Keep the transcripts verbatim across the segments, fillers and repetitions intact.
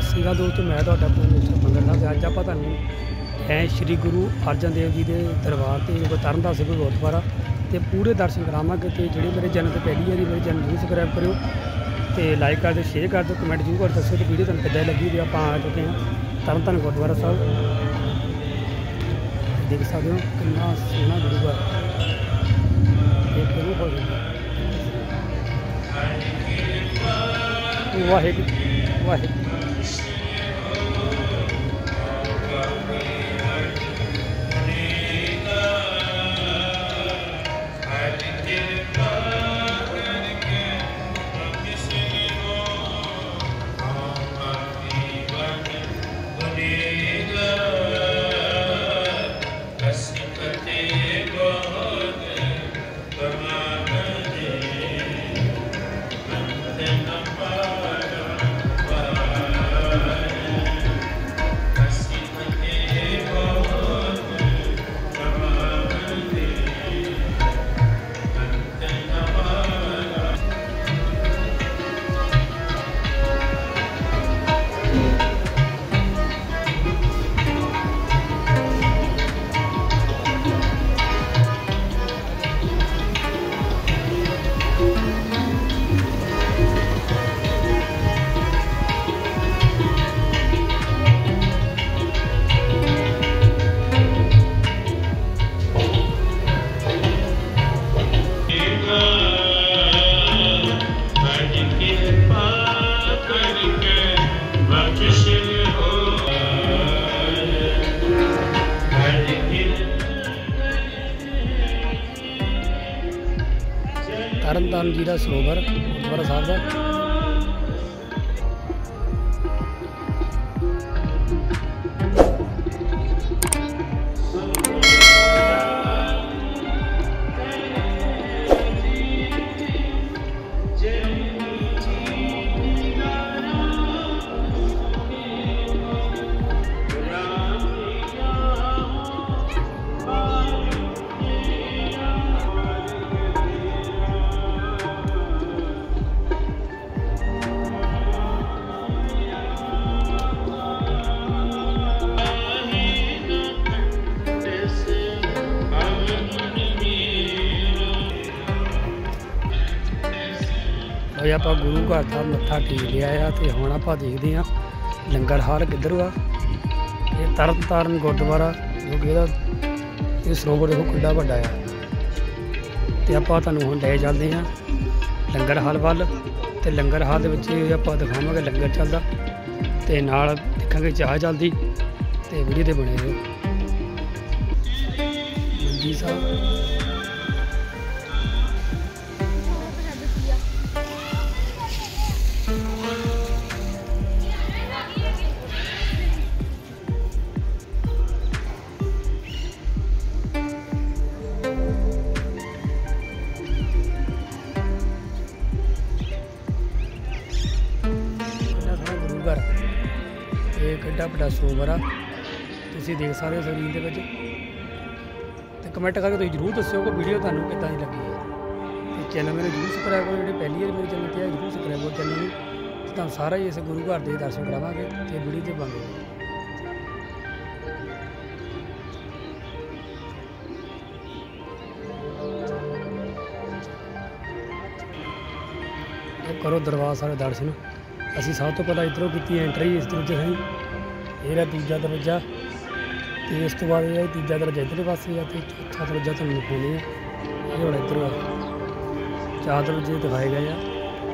सत श्री अकाल दोस्तों, मैं तो अपना मिस्टर मंगल साहब। अज आप है श्री गुरु अर्जन देव जी के दरबार से तरनताਰਨ सिविल गुरुद्वारा तो पूरे दर्शन करावांगे। तो जी मेरे चैनल पर पहली बार मेरे चैनल जरूर सबसक्राइब करो तो लाइक कर दो, शेयर कर दो, कमेंट जरूर कर दसो तो वीडियो तुम कितना लगी। तो आप आ चुके हैं तरनताਰਨ गुरुद्वारा साहब, देख सकते हो कितना सोहना गुरुद्वारा वाहिगुरू वाहिगुरू। तरनताਰਨ जी का सरोवर गुरुद्वारा साहब का। भाई आप गुरु घर का मत्था टेक लिया है तो हम आप देखते हैं लंगर हाल किधर आ। ये तरनताਰਨ गुरुद्वारा जो कि सरोवर देखो किड्डा वड्डा है। तो आप हम ले चलते हैं लंगर हाल वाल तो लंगर हाल के आप दिखावे लंगर चलता तो नाल देखा चाह चलती तो वीडियो तो बने रहो। मंजी साहब एक एडा बड़ा सरोवर आ, तुम देख सकते हो स्क्रीन के तो कमेंट करके तुम जरूर दस्यो कि वीडियो तुहानू किदां दी लगी है। तो चैनल मेरे जरूर सबसक्राइब करो, जो पहली बार मेरे चैनल पर है जरूर सबसक्राइब करो चैनल में। तो सारा ही इस गुरु घर के दर्शन करावांगे तो वीडियो तो बन करो दरबार सारे दर्शन। असी सब तो पहले इधरों की एंट्री इस दरवाजे से, यह दूजा दरवाजा तो इस तो बाद यह तीजा दरवाजा इधर पासे है तो चौथा दरवाजा तुम दिखाने ये हम इधर आ। चार दरवाजे दिखाए गए हैं।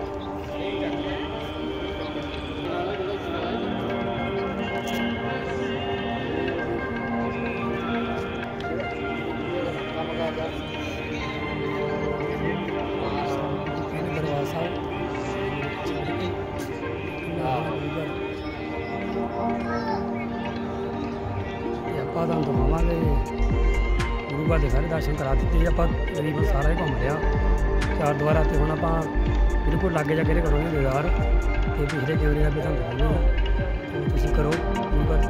दरबार साहब आप दिखावे गुरु घर के सारे दर्शन करा दिते। आप तकरीबन सारा ही घूम लिया चार द्वारा तो हम आप बिल्कुल लागे जाके करोगे दीदार तो पिछले कैमरे अभी तुम दिखाने तो तुम करो गुरु घर।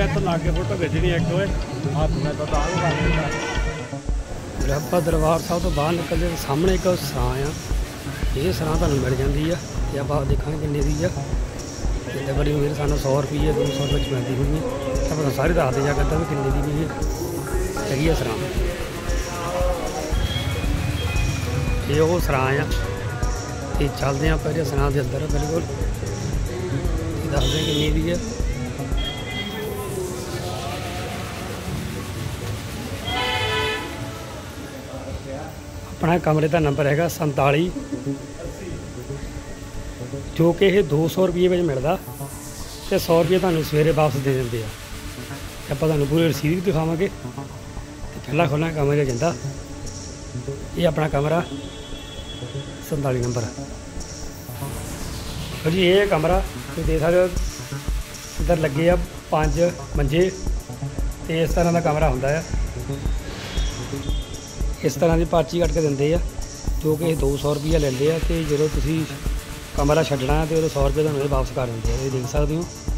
मैं तो लागे फोटो भेजनी एक होए हाथ में तो दाग कर देता। जब ਆਪਾਂ ਦਰਬਾਰ ਸਾਹਿਬ ਤੋਂ ਬਾਹਰ ਨਿਕਲਦੇ ਤਾਂ ਸਾਹਮਣੇ ਇੱਕ ਸਰਾਂ ਆ, ਇਹ ਸਰਾਂ ਤੁਹਾਨੂੰ ਮਿਲ ਜਾਂਦੀ ਆ ਤੇ ਆਪਾਂ ਦੇਖਾਂਗੇ ਕਿੰਨੇ ਦੀ ਆ। ਜਿੱਦਾਂ ਬੜੀ ਮੇਰੇ ਸਾਨੂੰ ਸੌ ਰੁਪਈਏ ਦੋ ਸੌ ਵਿੱਚ ਮਿਲਦੀ ਹੋਣੀ ਹੈ, ਆਪਾਂ ਸਾਰੇ ਦੱਸਦੇ ਜਾ ਕਰਦਾ ਵੀ ਕਿੰਨੇ ਦੀ ਵੀ ਇਹ ਹੈਗੀ ਆ ਸਰਾਂ। ਇਹ ਉਹ ਸਰਾਂ ਆ ਤੇ ਚੱਲਦੇ ਆ ਆਪਾਂ ਇਹ ਸਰਾਂ ਦੇ ਅੰਦਰ ਬਿਲਕੁਲ ਦੱਸਦੇ ਕਿੰਨੀ ਦੀ ਆ। अपना कमरे का नंबर है संताली, जो कि यह दो सौ रुपये में मिलता तो सौ रुपये तुहानूं सवेरे वापस दे देंगे। आप तुहानूं पूरी रसीद भी दिखावांगे। पहला खोलना कमरे जिंदा, ये अपना कमरा संताली नंबर जी। ये कमरा तुसीं देख सकते हो, इधर लगे आ पांच मंजे तो इस तरह का कमरा हुंदा है। इस तरह की पर्ची कट के देंगे, जो कि दो सौ रुपया लेंगे। तो जो तुम कमरा छड्डना है तो सौ रुपये तुहानूं वापस कर देंगे। ये देख सकते हो।